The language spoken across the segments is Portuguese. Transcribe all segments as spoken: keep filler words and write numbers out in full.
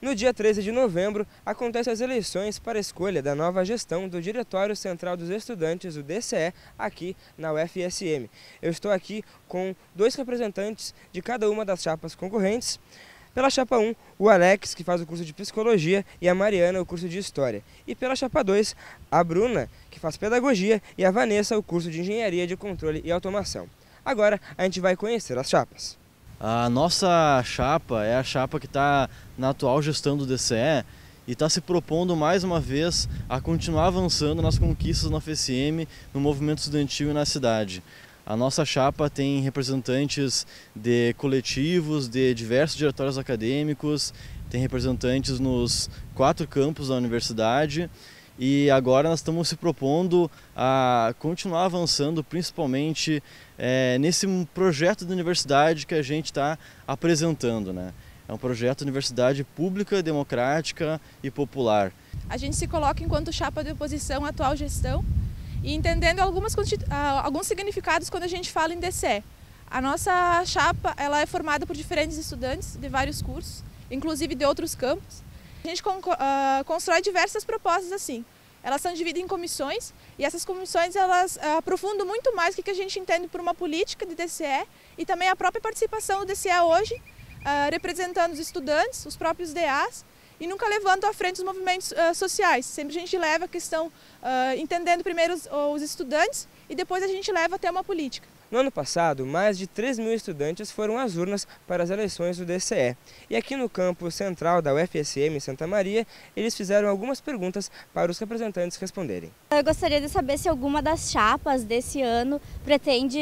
No dia treze de novembro, acontecem as eleições para a escolha da nova gestão do Diretório Central dos Estudantes, o D C E, aqui na U F S M. Eu estou aqui com dois representantes de cada uma das chapas concorrentes. Pela chapa um, o Alex, que faz o curso de Psicologia, e a Mariana, o curso de História. E pela chapa dois, a Bruna, que faz Pedagogia, e a Vanessa, o curso de Engenharia de Controle e Automação. Agora, a gente vai conhecer as chapas. A nossa chapa é a chapa que está na atual gestão do D C E e está se propondo mais uma vez a continuar avançando nas conquistas na U F S M, no movimento estudantil e na cidade. A nossa chapa tem representantes de coletivos, de diversos diretórios acadêmicos, tem representantes nos quatro campos da universidade. E agora nós estamos se propondo a continuar avançando, principalmente é, nesse projeto da universidade que a gente está apresentando, né? É um projeto de universidade pública, democrática e popular. A gente se coloca enquanto chapa de oposição à atual gestão e entendendo algumas, alguns significados quando a gente fala em D C E. A nossa chapa ela é formada por diferentes estudantes de vários cursos, inclusive de outros campos. A gente uh, constrói diversas propostas assim. Elas são divididas em comissões e essas comissões elas uh, aprofundam muito mais o que a gente entende por uma política de D C E e também a própria participação do D C E hoje, uh, representando os estudantes, os próprios D As e nunca levando à frente os movimentos uh, sociais. Sempre a gente leva a questão uh, entendendo primeiro os, os estudantes e depois a gente leva até uma política. No ano passado, mais de três mil estudantes foram às urnas para as eleições do D C E. E aqui no campus central da U F S M em Santa Maria, eles fizeram algumas perguntas para os representantes responderem. Eu gostaria de saber se alguma das chapas desse ano pretende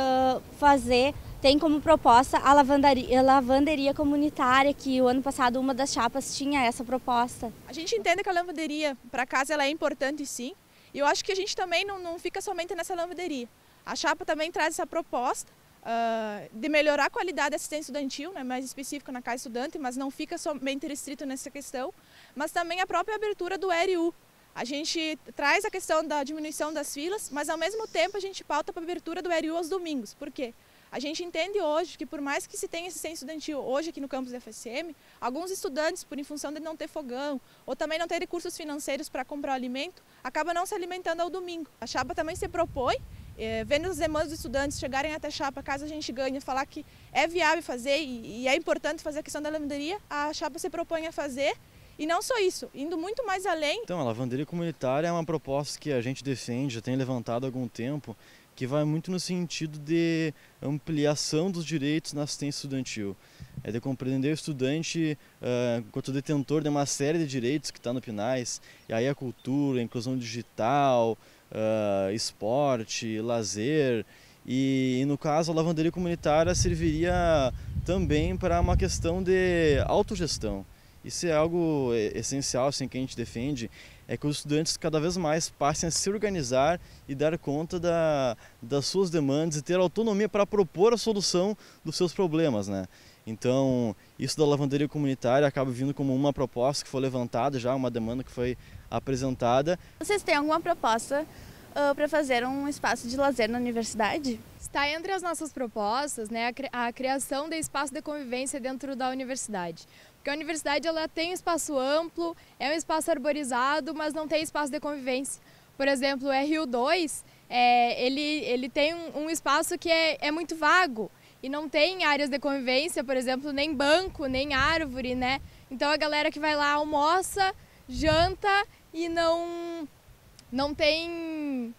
fazer, tem como proposta a lavanderia, a lavanderia comunitária, que o ano passado uma das chapas tinha essa proposta. A gente entende que a lavanderia para casa ela é importante sim, e eu acho que a gente também não, não fica somente nessa lavanderia. A chapa também traz essa proposta uh, de melhorar a qualidade da assistência estudantil, né, mais específica na casa estudante, mas não fica somente restrito nessa questão, mas também a própria abertura do E R U. A gente traz a questão da diminuição das filas, mas ao mesmo tempo a gente pauta para a abertura do E R U aos domingos. Por quê? A gente entende hoje que por mais que se tenha assistência estudantil hoje aqui no campus da U F S M, alguns estudantes, por em função de não ter fogão ou também não ter recursos financeiros para comprar o alimento, acabam não se alimentando ao domingo. A chapa também se propõe, É, vendo as demandas dos estudantes chegarem até a chapa, caso a gente ganhe, falar que é viável fazer e, e é importante fazer a questão da lavanderia, a chapa se propõe a fazer. E não só isso, indo muito mais além. Então, a lavanderia comunitária é uma proposta que a gente defende, já tem levantado há algum tempo, que vai muito no sentido de ampliação dos direitos na assistência estudantil. É de compreender o estudante uh, enquanto detentor de uma série de direitos que está no Pinais, e aí a cultura, a inclusão digital, Uh, esporte, lazer e, e no caso a lavanderia comunitária serviria também para uma questão de autogestão. Isso é algo essencial assim, que a gente defende, é que os estudantes cada vez mais passem a se organizar e dar conta da, das suas demandas e ter autonomia para propor a solução dos seus problemas, né? Então, isso da lavanderia comunitária acaba vindo como uma proposta que foi levantada já, uma demanda que foi apresentada. Vocês têm alguma proposta uh, para fazer um espaço de lazer na universidade? Está entre as nossas propostas, né, a criação de espaço de convivência dentro da universidade. Porque a universidade ela tem um espaço amplo, é um espaço arborizado, mas não tem espaço de convivência. Por exemplo, o R U dois, é, ele, ele tem um, um espaço que é, é muito vago. E não tem áreas de convivência, por exemplo, nem banco, nem árvore, né? Então a galera que vai lá almoça, janta e não, não tem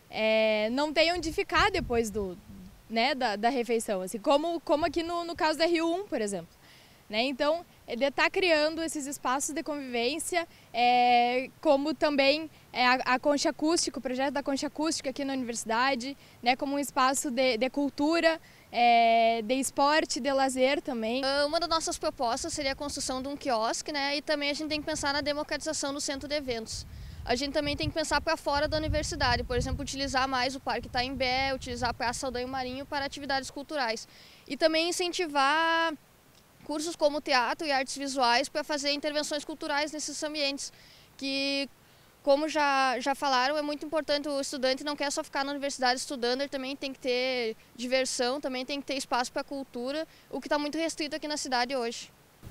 é, não tem onde ficar depois do, né, da, da refeição, assim, como, como aqui no, no caso do R U um, por exemplo. Né? Então, ele está criando esses espaços de convivência, é, como também é, a, a Concha Acústica, o projeto da Concha Acústica aqui na universidade, né, como um espaço de, de cultura, É, de esporte, de lazer também. Uma das nossas propostas seria a construção de um quiosque, né? E também a gente tem que pensar na democratização do centro de eventos. A gente também tem que pensar para fora da universidade, por exemplo, utilizar mais o Parque Itaimbé, utilizar a Praça Saldanha Marinho para atividades culturais. E também incentivar cursos como teatro e artes visuais para fazer intervenções culturais nesses ambientes, que como já, já falaram, é muito importante, o estudante não quer só ficar na universidade estudando, ele também tem que ter diversão, também tem que ter espaço para a cultura, o que está muito restrito aqui na cidade hoje.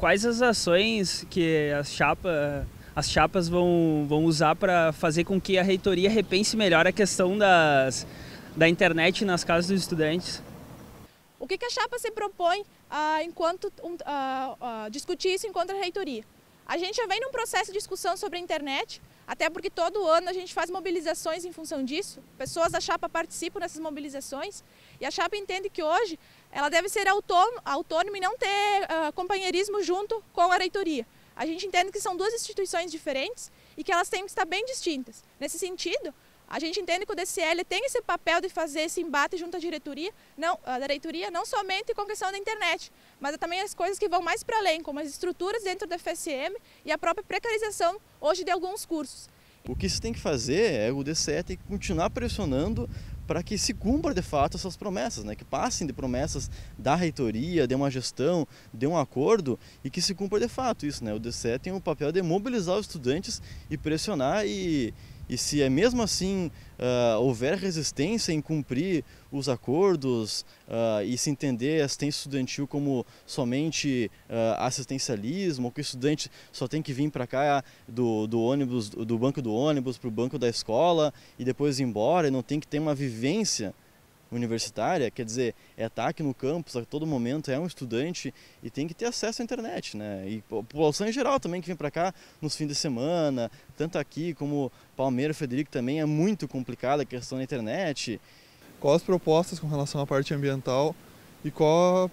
quais as ações que as, chapa, as chapas vão, vão usar para fazer com que a reitoria repense melhor a questão das, da internet nas casas dos estudantes? O que, que a chapa se propõe ah, enquanto um, ah, ah, discutir isso enquanto a reitoria? A gente já vem num processo de discussão sobre a internet, até porque todo ano a gente faz mobilizações em função disso, pessoas da chapa participam dessas mobilizações e a chapa entende que hoje ela deve ser autônoma, autônoma e não ter uh, companheirismo junto com a reitoria. A gente entende que são duas instituições diferentes e que elas têm que estar bem distintas. Nesse sentido, a gente entende que o D C L tem esse papel de fazer esse embate junto à diretoria, não, a diretoria, não somente com a questão da internet, mas também as coisas que vão mais para além, como as estruturas dentro da F S M e a própria precarização hoje de alguns cursos. O que se tem que fazer é o D C E tem que continuar pressionando para que se cumpra de fato essas promessas, né? Que passem de promessas da reitoria, de uma gestão, de um acordo e que se cumpra de fato isso, né? O D C E tem o papel de mobilizar os estudantes e pressionar e E se é mesmo assim uh, houver resistência em cumprir os acordos uh, e se entender assistência estudantil como somente uh, assistencialismo, ou que o estudante só tem que vir para cá do, do ônibus, do banco do ônibus para o banco da escola e depois ir embora e não tem que ter uma vivência universitária, quer dizer, é estar aqui no campus a todo momento, é um estudante e tem que ter acesso à internet, né? E a população em geral também que vem para cá nos fins de semana, tanto aqui como Palmeira, Frederico também é muito complicada a questão da internet. Quais as propostas com relação à parte ambiental e qual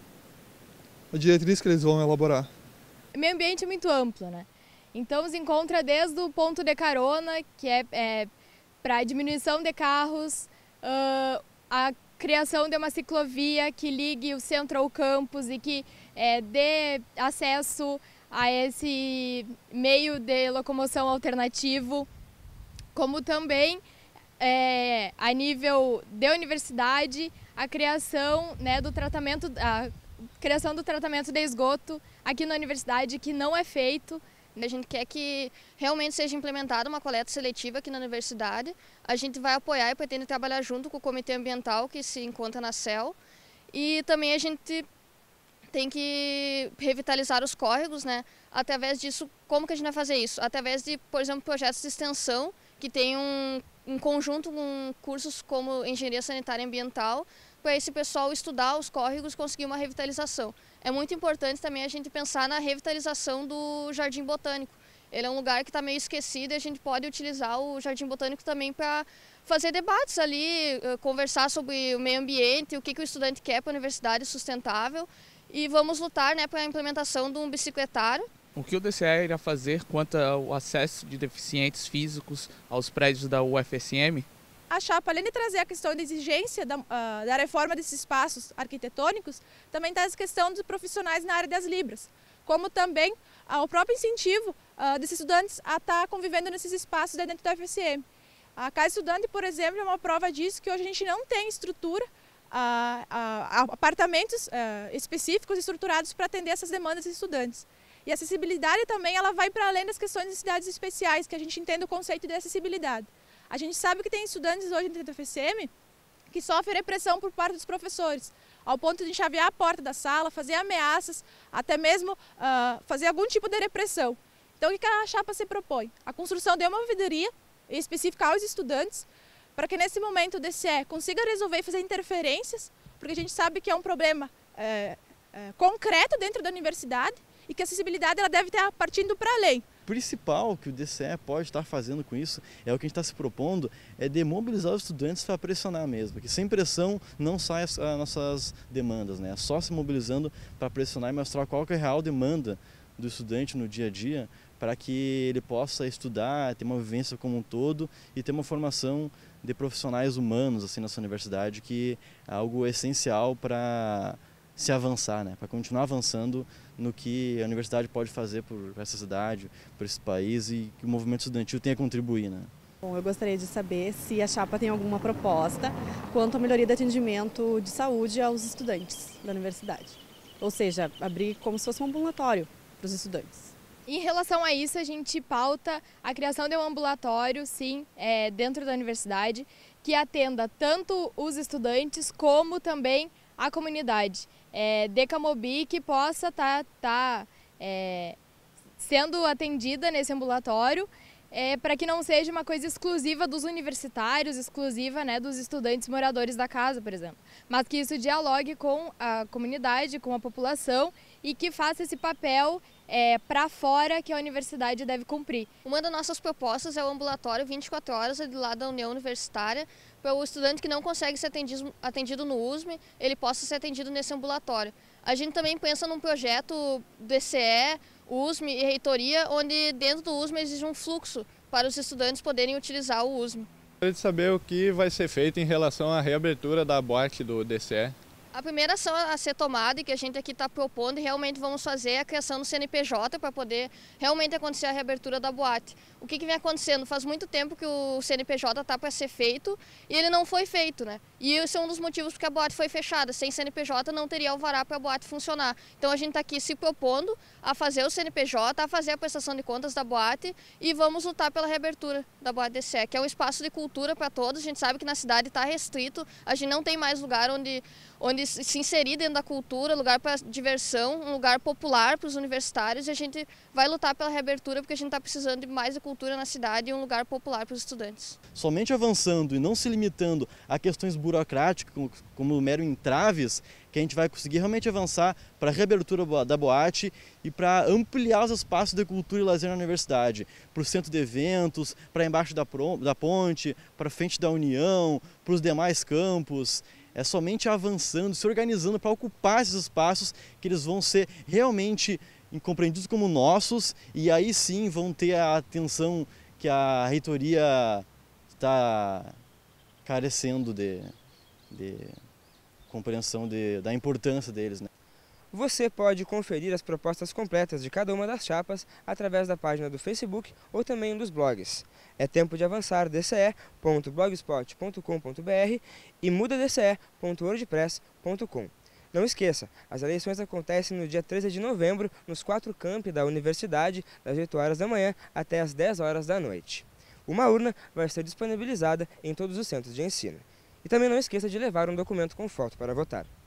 a diretriz que eles vão elaborar? O meio ambiente é muito amplo, né? Então se encontra desde o ponto de carona, que é, é para diminuição de carros, uh, a criação de uma ciclovia que ligue o centro ao campus e que é, dê acesso a esse meio de locomoção alternativo, como também é, a nível de universidade a criação, né, do tratamento, a criação do tratamento de esgoto aqui na universidade que não é feito. A gente quer que realmente seja implementada uma coleta seletiva aqui na universidade. A gente vai apoiar e pretende trabalhar junto com o Comitê Ambiental que se encontra na C E L. E também a gente tem que revitalizar os córregos, né? Através disso, como que a gente vai fazer isso? Através de, por exemplo, projetos de extensão que tenham um, um conjunto com cursos como Engenharia Sanitária e Ambiental, para esse pessoal estudar os córregos e conseguir uma revitalização. É muito importante também a gente pensar na revitalização do Jardim Botânico. Ele é um lugar que está meio esquecido e a gente pode utilizar o Jardim Botânico também para fazer debates ali, conversar sobre o meio ambiente, o que, que o estudante quer para a universidade sustentável e vamos lutar, né, para a implementação de um bicicletário. O que o D C E irá fazer quanto ao acesso de deficientes físicos aos prédios da U F S M? A chapa, além de trazer a questão da exigência da, uh, da reforma desses espaços arquitetônicos, também traz a questão dos profissionais na área das libras, como também uh, o próprio incentivo uh, desses estudantes a estar convivendo nesses espaços dentro da U F S M. A Casa Estudante, por exemplo, é uma prova disso, que hoje a gente não tem estrutura, uh, uh, apartamentos uh, específicos estruturados para atender essas demandas dos estudantes. E a acessibilidade também ela vai para além das questões de cidades especiais, que a gente entende o conceito de acessibilidade. A gente sabe que tem estudantes hoje dentro da U F S M que sofrem repressão por parte dos professores, ao ponto de enxavear a porta da sala, fazer ameaças, até mesmo uh, fazer algum tipo de repressão. Então o que a chapa se propõe? A construção de uma ouvidoria específica aos estudantes, para que nesse momento o D C E consiga resolver e fazer interferências, porque a gente sabe que é um problema é, é, concreto dentro da universidade e que a acessibilidade ela deve estar partindo para além. O principal que o D C E pode estar fazendo com isso, é o que a gente está se propondo, é de mobilizar os estudantes para pressionar mesmo, que sem pressão não saem as, as nossas demandas, né? É só se mobilizando para pressionar e mostrar qual que é a real demanda do estudante no dia a dia, para que ele possa estudar, ter uma vivência como um todo e ter uma formação de profissionais humanos assim, nessa universidade, que é algo essencial para se avançar, né? Para continuar avançando no que a universidade pode fazer por essa cidade, por esse país e que o movimento estudantil tenha a contribuir, né? Bom, eu gostaria de saber se a chapa tem alguma proposta quanto à melhoria do atendimento de saúde aos estudantes da universidade. Ou seja, abrir como se fosse um ambulatório para os estudantes. Em relação a isso, a gente pauta a criação de um ambulatório, sim, é, dentro da universidade, que atenda tanto os estudantes como também a comunidade. É, de Camobi que possa estar tá, tá, é, sendo atendida nesse ambulatório, é, para que não seja uma coisa exclusiva dos universitários, exclusiva, né, dos estudantes moradores da casa, por exemplo, mas que isso dialogue com a comunidade, com a população e que faça esse papel é, para fora que a universidade deve cumprir. Uma das nossas propostas é o ambulatório vinte e quatro horas do lado da União Universitária, para o estudante que não consegue ser atendido, atendido no U S M, ele possa ser atendido nesse ambulatório. A gente também pensa num projeto D C E, U S M e reitoria, onde dentro do U S M existe um fluxo para os estudantes poderem utilizar o U S M. Gostaria de saber o que vai ser feito em relação à reabertura da boate do D C E. A primeira ação a ser tomada e que a gente aqui está propondo e realmente vamos fazer é a criação do C N P J para poder realmente acontecer a reabertura da boate. O que, que vem acontecendo? Faz muito tempo que o C N P J está para ser feito e ele não foi feito, né? E esse é um dos motivos porque a boate foi fechada. Sem C N P J não teria alvará para a boate funcionar. Então a gente está aqui se propondo a fazer o C N P J, a fazer a prestação de contas da boate e vamos lutar pela reabertura da boate D C E, que é um espaço de cultura para todos. A gente sabe que na cidade está restrito, a gente não tem mais lugar onde, onde se inserir dentro da cultura, lugar para diversão, um lugar popular para os universitários e a gente vai lutar pela reabertura porque a gente está precisando de mais de cultura na cidade e um lugar popular para os estudantes. Somente avançando e não se limitando a questões burocráticas como, como mero entraves, que a gente vai conseguir realmente avançar para a reabertura da boate e para ampliar os espaços de cultura e lazer na universidade, para o centro de eventos, para embaixo da, da ponte, para frente da União, para os demais campos. É somente avançando, se organizando para ocupar esses espaços que eles vão ser realmente compreendidos como nossos e aí sim vão ter a atenção que a reitoria está carecendo de, de compreensão de, da importância deles, né? Você pode conferir as propostas completas de cada uma das chapas através da página do Facebook ou também dos blogs. É tempo de avançar d c e ponto blogspot ponto com ponto b r e muda d c e ponto wordpress ponto com. Não esqueça, as eleições acontecem no dia treze de novembro nos quatro campi da universidade, das oito horas da manhã até as dez horas da noite. Uma urna vai ser disponibilizada em todos os centros de ensino. E também não esqueça de levar um documento com foto para votar.